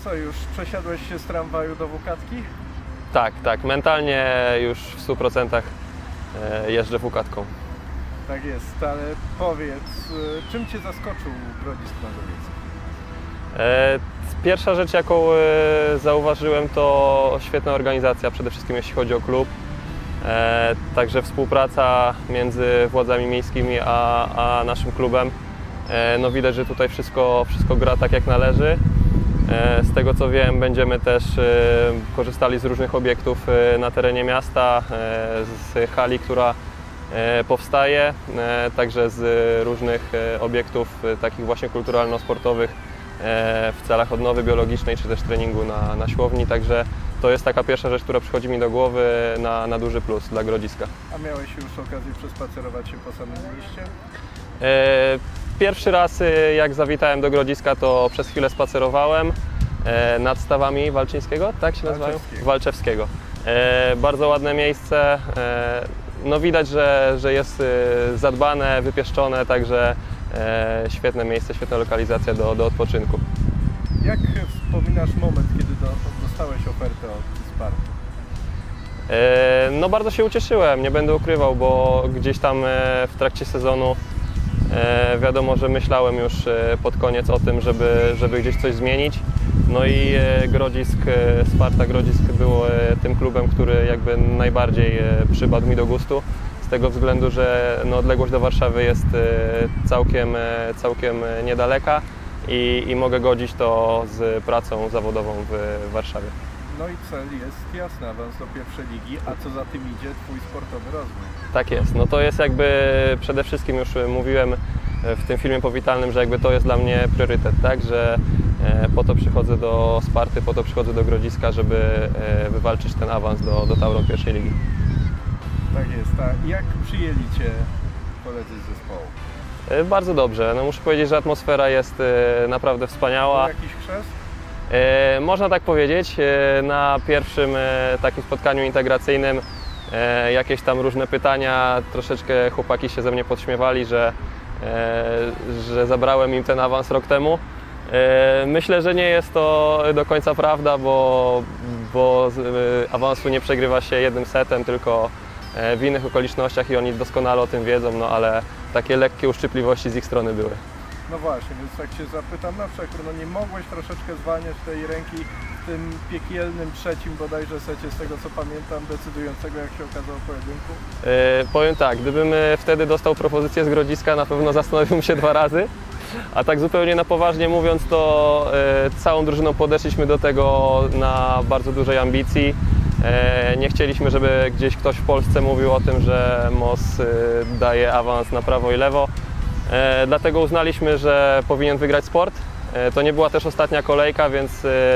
co, już przesiadłeś się z tramwaju do Wukatki? Tak, mentalnie już w 100% jeżdżę Wukatką. Tak jest, ale powiedz, czym Cię zaskoczył Grodzisk Mazowiecki? Pierwsza rzecz, jaką zauważyłem, to świetna organizacja, przede wszystkim jeśli chodzi o klub. Także współpraca między władzami miejskimi a naszym klubem. No widać, że tutaj wszystko gra tak jak należy. Z tego co wiem, będziemy też korzystali z różnych obiektów na terenie miasta, z hali, która powstaje, także z różnych obiektów takich właśnie kulturalno-sportowych w celach odnowy biologicznej czy też treningu na siłowni. Także to jest taka pierwsza rzecz, która przychodzi mi do głowy na duży plus dla Grodziska. A miałeś już okazję przespacerować się po samym mieście? Pierwszy raz jak zawitałem do Grodziska, to przez chwilę spacerowałem nad stawami Walczyńskiego, tak się nazywają? Walczewskiego. Bardzo ładne miejsce. No widać, że jest zadbane, wypieszczone, także świetne miejsce, świetna lokalizacja do odpoczynku. Jak wspominasz moment, kiedy dostałeś ofertę od Sparty? No bardzo się ucieszyłem, nie będę ukrywał, bo gdzieś tam w trakcie sezonu wiadomo, że myślałem już pod koniec o tym, żeby gdzieś coś zmienić. No i Sparta Grodzisk był tym klubem, który jakby najbardziej przypadł mi do gustu. Z tego względu, że no odległość do Warszawy jest całkiem niedaleka i mogę godzić to z pracą zawodową w Warszawie. No i cel jest jasny, awans do pierwszej ligi, a co za tym idzie, Twój sportowy rozwój. Tak jest, no to jest jakby przede wszystkim, już mówiłem w tym filmie powitalnym, że jakby to jest dla mnie priorytet, tak, że po to przychodzę do Sparty, po to przychodzę do Grodziska, żeby wywalczyć ten awans do Tauron pierwszej ligi. Tak jest, a jak przyjęli Cię koledzy z zespołu? Bardzo dobrze, no muszę powiedzieć, że atmosfera jest naprawdę wspaniała. Był jakiś chrzest? Można tak powiedzieć, na pierwszym takim spotkaniu integracyjnym jakieś tam różne pytania, troszeczkę chłopaki się ze mnie podśmiewali, że zabrałem im ten awans rok temu. Myślę, że nie jest to do końca prawda, bo awansu nie przegrywa się jednym setem, tylko w innych okolicznościach i oni doskonale o tym wiedzą, no ale takie lekkie uszczypliwości z ich strony były. No właśnie, więc tak się zapytam na przekór, no nie mogłeś troszeczkę zwalniać tej ręki w tym piekielnym trzecim bodajże secie, z tego co pamiętam, decydującego, jak się okazało, pojedynku? Powiem tak, gdybym wtedy dostał propozycję z Grodziska, na pewno zastanowiłbym się 2 razy. A tak zupełnie na poważnie mówiąc, to całą drużyną podeszliśmy do tego na bardzo dużej ambicji. Nie chcieliśmy, żeby gdzieś ktoś w Polsce mówił o tym, że MOS daje awans na prawo i lewo. Dlatego uznaliśmy, że powinien wygrać sport. To nie była też ostatnia kolejka, więc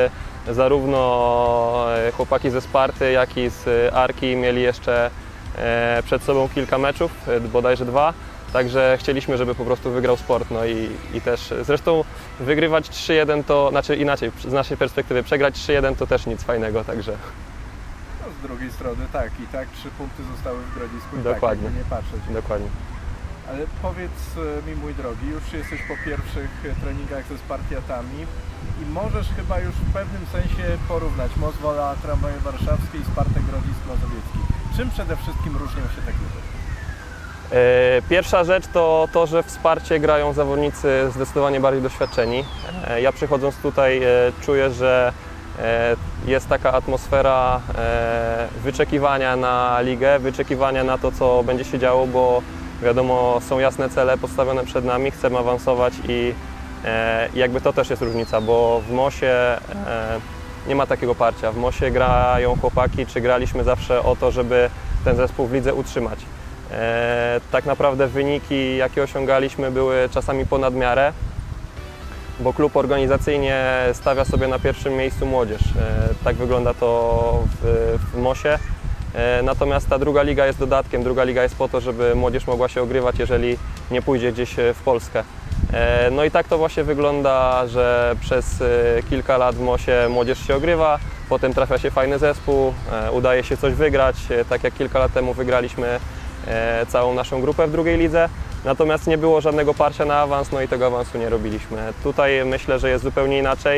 zarówno chłopaki ze Sparty, jak i z Arki mieli jeszcze przed sobą kilka meczów, bodajże 2. Także chcieliśmy, żeby po prostu wygrał sport. No i też zresztą wygrywać 3-1 to, znaczy inaczej, z naszej perspektywy przegrać 3-1 to też nic fajnego, także. No, z drugiej strony tak, i tak 3 punkty zostały w Grodzisku, i dokładnie. Tak, nie patrzeć. Dokładnie. Ale powiedz mi, mój drogi, już jesteś po pierwszych treningach ze Spartiatami i możesz chyba już w pewnym sensie porównać MOS Wola Tramwaje Warszawskie i Spartę Grodzisk Mazowiecki. Czym przede wszystkim różnią się te kluby? Pierwsza rzecz to to, że w Sparcie grają zawodnicy zdecydowanie bardziej doświadczeni. Ja przychodząc tutaj czuję, że jest taka atmosfera wyczekiwania na ligę, wyczekiwania na to, co będzie się działo, bo wiadomo, są jasne cele postawione przed nami, chcemy awansować i jakby to też jest różnica, bo w MOS-ie nie ma takiego parcia. W MOS-ie grają chłopaki, czy graliśmy zawsze o to, żeby ten zespół w lidze utrzymać. Tak naprawdę wyniki, jakie osiągaliśmy, były czasami ponad miarę, bo klub organizacyjnie stawia sobie na pierwszym miejscu młodzież. Tak wygląda to w MOS-ie. Natomiast ta druga liga jest dodatkiem. Druga liga jest po to, żeby młodzież mogła się ogrywać, jeżeli nie pójdzie gdzieś w Polskę. No i tak to właśnie wygląda, że przez kilka lat w MOS-ie młodzież się ogrywa, potem trafia się fajny zespół, udaje się coś wygrać, tak jak kilka lat temu wygraliśmy całą naszą grupę w drugiej lidze. Natomiast nie było żadnego parcia na awans, no i tego awansu nie robiliśmy. Tutaj myślę, że jest zupełnie inaczej.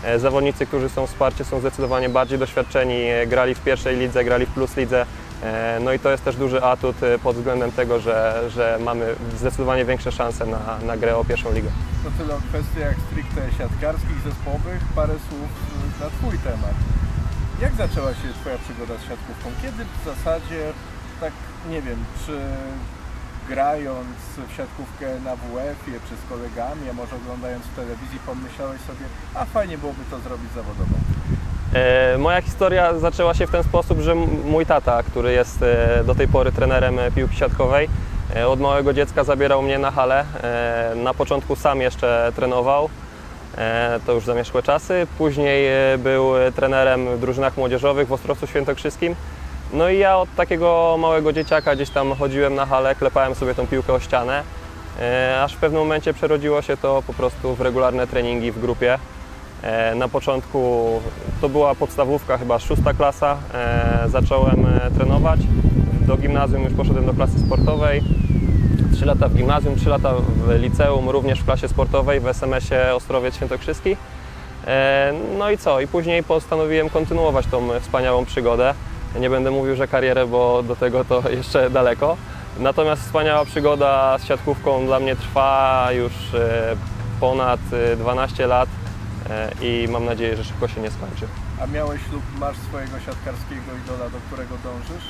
Zawodnicy, którzy są wsparci, są zdecydowanie bardziej doświadczeni, grali w pierwszej lidze, grali w plus lidze. No i to jest też duży atut pod względem tego, że mamy zdecydowanie większe szanse na grę o pierwszą ligę. To tyle o kwestiach stricte siatkarskich, zespołowych. Parę słów na Twój temat. Jak zaczęła się Twoja przygoda z siatkówką? Kiedy w zasadzie, tak nie wiem, czy grając w siatkówkę na WF-ie, czy z kolegami, a może oglądając w telewizji, pomyślałeś sobie, a fajnie byłoby to zrobić zawodowo? Moja historia zaczęła się w ten sposób, że mój tata, który jest do tej pory trenerem piłki siatkowej, od małego dziecka zabierał mnie na halę. Na początku sam jeszcze trenował, to już zamierzchłe czasy. Później był trenerem w drużynach młodzieżowych w Ostrowcu Świętokrzyskim. No i ja od takiego małego dzieciaka gdzieś tam chodziłem na halę, klepałem sobie tą piłkę o ścianę, aż w pewnym momencie przerodziło się to po prostu w regularne treningi w grupie. Na początku to była podstawówka, chyba 6. klasa, zacząłem trenować. Do gimnazjum już poszedłem do klasy sportowej. 3 lata w gimnazjum, 3 lata w liceum, również w klasie sportowej w SMS-ie Ostrowiec Świętokrzyski. No i co? I później postanowiłem kontynuować tą wspaniałą przygodę. Nie będę mówił, że karierę, bo do tego to jeszcze daleko. Natomiast wspaniała przygoda z siatkówką dla mnie trwa już ponad 12 lat i mam nadzieję, że szybko się nie skończy. A miałeś lub masz swojego siatkarskiego idola, do którego dążysz?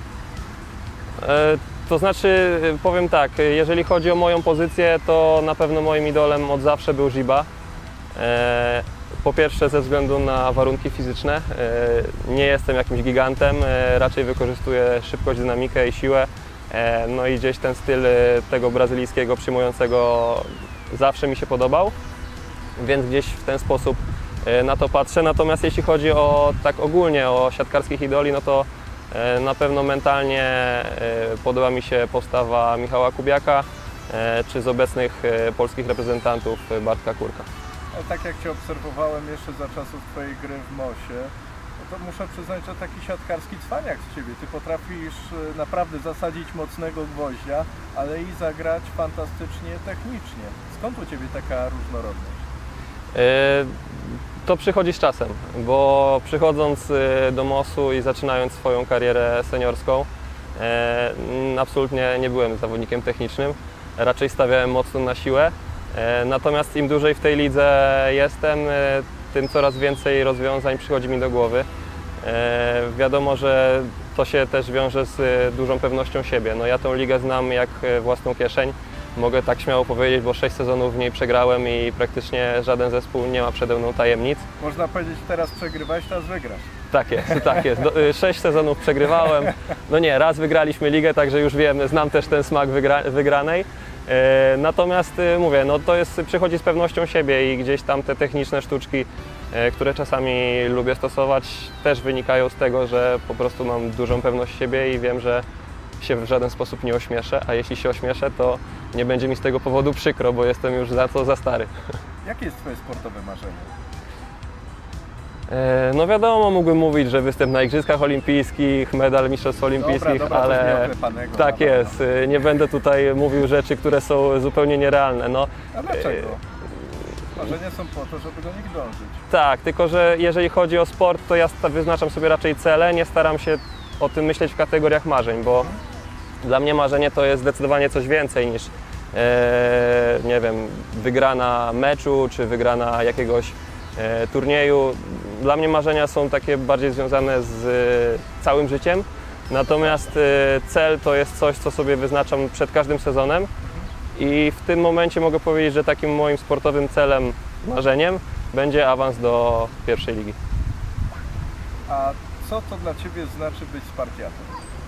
To znaczy, powiem tak, jeżeli chodzi o moją pozycję, to na pewno moim idolem od zawsze był Ziba. Po pierwsze ze względu na warunki fizyczne. Nie jestem jakimś gigantem, raczej wykorzystuję szybkość, dynamikę i siłę. No i gdzieś ten styl tego brazylijskiego przyjmującego zawsze mi się podobał, więc gdzieś w ten sposób na to patrzę. Natomiast jeśli chodzi o tak ogólnie o siatkarskich idoli, no to na pewno mentalnie podoba mi się postawa Michała Kubiaka, czy z obecnych polskich reprezentantów Bartka Kurka. Ale tak jak Cię obserwowałem jeszcze za czasów Twojej gry w MOS-ie, no to muszę przyznać, że taki siatkarski cwaniak z Ciebie. Ty potrafisz naprawdę zasadzić mocnego gwoździa, ale i zagrać fantastycznie technicznie. Skąd u Ciebie taka różnorodność? To przychodzi z czasem, bo przychodząc do MOS-u i zaczynając swoją karierę seniorską, absolutnie nie byłem zawodnikiem technicznym, raczej stawiałem mocno na siłę. Natomiast im dłużej w tej lidze jestem, tym coraz więcej rozwiązań przychodzi mi do głowy. Wiadomo, że to się też wiąże z dużą pewnością siebie. No ja tą ligę znam jak własną kieszeń. Mogę tak śmiało powiedzieć, bo 6 sezonów w niej przegrałem i praktycznie żaden zespół nie ma przede mną tajemnic. Można powiedzieć, teraz przegrywałeś, teraz wygrasz. Tak jest, tak jest. 6 sezonów przegrywałem. No nie, raz wygraliśmy ligę, także już wiem, znam też ten smak wygranej. Natomiast mówię, no to jest, przychodzi z pewnością siebie i gdzieś tam te techniczne sztuczki, które czasami lubię stosować, też wynikają z tego, że po prostu mam dużą pewność siebie i wiem, że się w żaden sposób nie ośmieszę, a jeśli się ośmieszę, to nie będzie mi z tego powodu przykro, bo jestem już za to za stary. Jakie jest Twoje sportowe marzenie? No wiadomo, mógłbym mówić, że występ na Igrzyskach Olimpijskich, medal Mistrzostw Olimpijskich, dobra, ale tak jest. Nie będę tutaj mówił rzeczy, które są zupełnie nierealne. No, a dlaczego? Marzenia są po to, żeby do nich dążyć. Tak, tylko że jeżeli chodzi o sport, to ja wyznaczam sobie raczej cele, nie staram się o tym myśleć w kategoriach marzeń, bo dla mnie marzenie to jest zdecydowanie coś więcej niż nie wiem, wygrana meczu czy wygrana jakiegoś turnieju. Dla mnie marzenia są takie bardziej związane z całym życiem, natomiast cel to jest coś, co sobie wyznaczam przed każdym sezonem i w tym momencie mogę powiedzieć, że takim moim sportowym celem, marzeniem będzie awans do pierwszej ligi. A co to dla Ciebie znaczy być Spartiatem?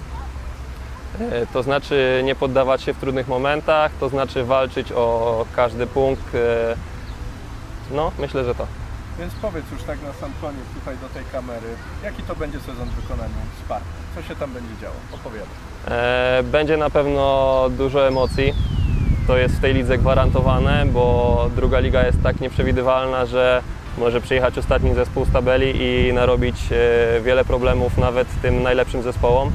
To znaczy nie poddawać się w trudnych momentach, to znaczy walczyć o każdy punkt. No, myślę, że to. Więc powiedz już tak na sam koniec tutaj do tej kamery, jaki to będzie sezon w wykonaniu Sparty? Co się tam będzie działo? Opowiadaj. Będzie na pewno dużo emocji. To jest w tej lidze gwarantowane, bo druga liga jest tak nieprzewidywalna, że może przyjechać ostatni zespół z tabeli i narobić wiele problemów nawet tym najlepszym zespołom.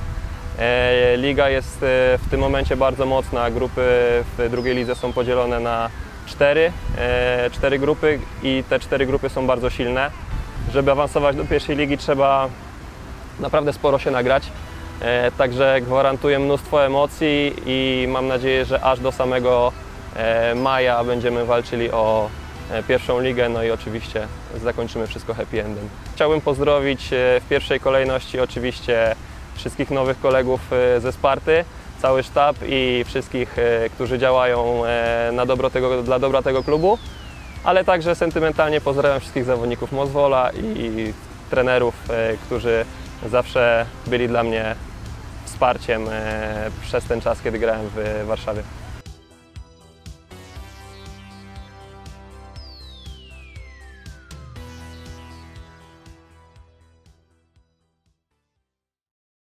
Liga jest w tym momencie bardzo mocna. Grupy w drugiej lidze są podzielone na cztery grupy i te 4 grupy są bardzo silne. Żeby awansować do pierwszej ligi, trzeba naprawdę sporo się nagrać. Także gwarantuję mnóstwo emocji i mam nadzieję, że aż do samego maja będziemy walczyli o pierwszą ligę, no i oczywiście zakończymy wszystko happy endem. Chciałbym pozdrowić w pierwszej kolejności oczywiście wszystkich nowych kolegów ze Sparty, cały sztab i wszystkich, którzy działają dla dobra tego klubu, ale także sentymentalnie pozdrawiam wszystkich zawodników Mozwola i trenerów, którzy zawsze byli dla mnie wsparciem przez ten czas, kiedy grałem w Warszawie.